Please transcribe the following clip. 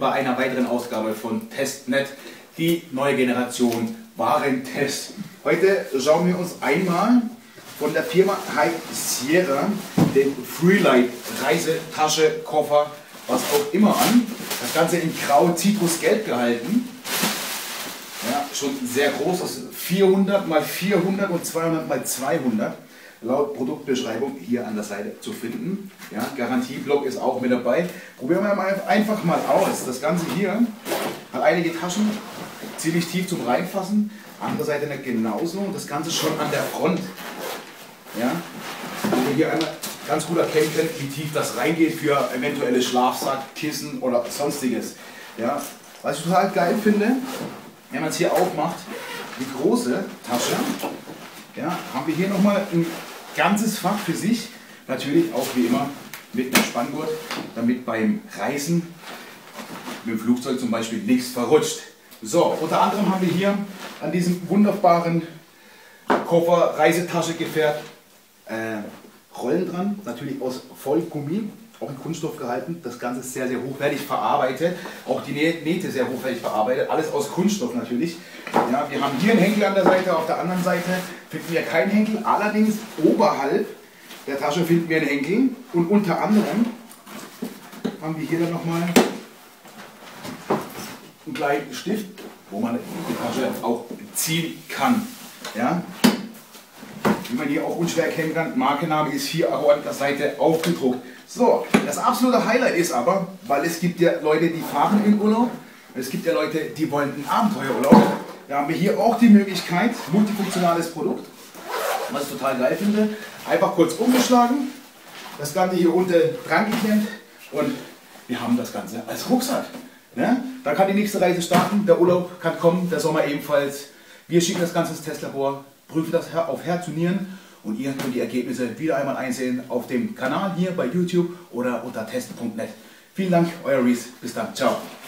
bei einer weiteren Ausgabe von TestNet, die neue Generation Warentest. Heute schauen wir uns einmal von der Firma High Sierra den Freelite Reisetasche, Koffer, was auch immer an. Das Ganze in grau Zitrusgelb gehalten. Ja, schon sehr groß, das ist 400 x 400 und 200 x 200. Laut Produktbeschreibung hier an der Seite zu finden. Ja, Garantieblock ist auch mit dabei. Probieren wir mal einfach mal aus. Das Ganze hier hat einige Taschen, ziemlich tief zum Reinfassen. Andere Seite nicht genauso. Und das Ganze schon an der Front. Ja, wo wir hier einmal ganz gut erkennen können, wie tief das reingeht für eventuelle Schlafsack, Kissen oder sonstiges. Ja, was ich total geil finde, wenn man es hier aufmacht, die große Tasche, ja, haben wir hier nochmal ein ganzes Fach für sich, natürlich auch wie immer mit einem Spanngurt, damit beim Reisen mit dem Flugzeug zum Beispiel nichts verrutscht. So, unter anderem haben wir hier an diesem wunderbaren Koffer, Reisetasche-Gefährt Rollen dran, natürlich aus Vollgummi, auch in Kunststoff gehalten. Das Ganze ist sehr, sehr hochwertig verarbeitet, auch die Nähte sehr hochwertig verarbeitet, alles aus Kunststoff natürlich. Ja, wir haben hier einen Henkel an der Seite, auf der anderen Seite finden wir keinen Henkel, allerdings oberhalb der Tasche finden wir einen Henkel und unter anderem haben wir hier dann nochmal einen kleinen Stift, wo man die Tasche auch ziehen kann. Ja? Wie man hier auch unschwer erkennen kann, Markenname ist hier auch an der Seite aufgedruckt. So, das absolute Highlight ist aber, weil es gibt ja Leute, die fahren in Urlaub, es gibt ja Leute, die wollen einen Abenteuerurlaub. Da haben wir hier auch die Möglichkeit, multifunktionales Produkt, was ich total geil finde. Einfach kurz umgeschlagen, das Ganze hier unten dran geklemmt und wir haben das Ganze als Rucksack. Ne? Da kann die nächste Reise starten, der Urlaub kann kommen, der Sommer ebenfalls. Wir schicken das Ganze ins Testlabor, prüfen das auf Herz und Nieren und ihr könnt die Ergebnisse wieder einmal einsehen auf dem Kanal hier bei YouTube oder unter test.net. Vielen Dank, euer Reese. Bis dann. Ciao.